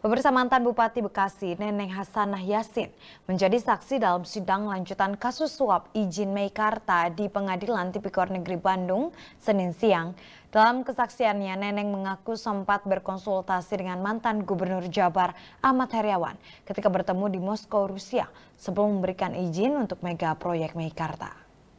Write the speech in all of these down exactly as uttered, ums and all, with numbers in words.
Pemirsa, mantan Bupati Bekasi Neneng Hasanah Yassin menjadi saksi dalam sidang lanjutan kasus suap izin Meikarta di Pengadilan Tipikor Negeri Bandung Senin siang. Dalam kesaksiannya, Neneng mengaku sempat berkonsultasi dengan mantan Gubernur Jabar Ahmad Heriawan ketika bertemu di Moskow, Rusia sebelum memberikan izin untuk mega proyek Meikarta.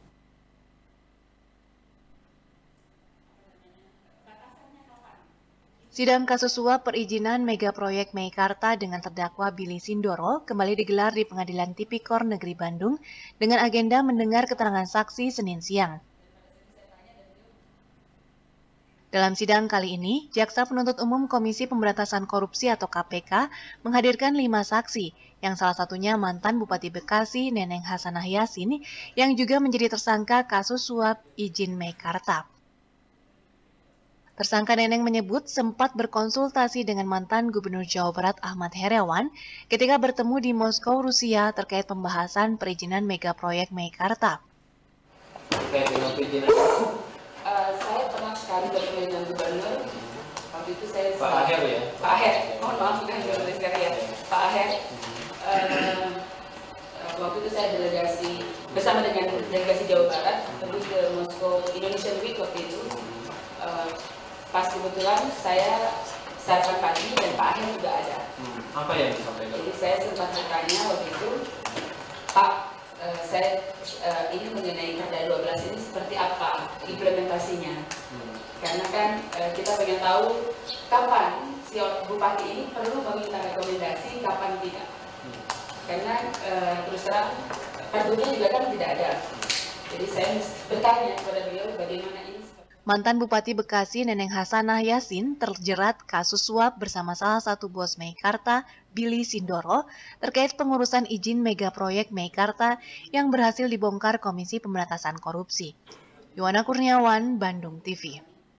Sidang kasus suap perizinan mega proyek Meikarta dengan terdakwa Billy Sindoro kembali digelar di Pengadilan Tipikor Negeri Bandung dengan agenda mendengar keterangan saksi Senin siang. Dalam sidang kali ini, Jaksa Penuntut Umum Komisi Pemberantasan Korupsi atau K P K menghadirkan lima saksi, yang salah satunya mantan Bupati Bekasi Neneng Hasanah Yassin yang juga menjadi tersangka kasus suap izin Meikarta. Tersangka Neneng menyebut sempat berkonsultasi dengan mantan Gubernur Jawa Barat Ahmad Heriawan ketika bertemu di Moskow, Rusia terkait pembahasan perizinan mega proyek Meikarta. Terkait dengan perizinan, uh, saya pernah sekali bertemu dengan Gubernur. Waktu itu saya Pak Aher ya. Pak Aher, mohon maaf bukan Gubernur sekarang ya. Pak Aher. Uh, waktu itu saya delegasi bersama dengan delegasi Jawa Barat pergi ke Moskow Indonesian Week waktu itu. Uh, Pas kebetulan saya sarapan pagi dan Pak Aher juga ada. Hmm, apa yang disampaikan? Jadi saya sempat bertanya waktu itu, Pak, uh, saya uh, ini mengenai Perda dua belas ini seperti apa implementasinya? Hmm. Karena kan uh, kita pengen tahu kapan si Bupati ini perlu meminta rekomendasi, kapan tidak. Hmm. Karena uh, terus terang perbunya juga kan tidak ada. Jadi saya bertanya kepada beliau bagaimana ini. Mantan Bupati Bekasi Neneng Hasanah Yassin terjerat kasus suap bersama salah satu bos Meikarta, Billy Sindoro, terkait pengurusan izin mega proyek Meikarta yang berhasil dibongkar Komisi Pemberantasan Korupsi. Yohana Kurniawan, Bandung T V.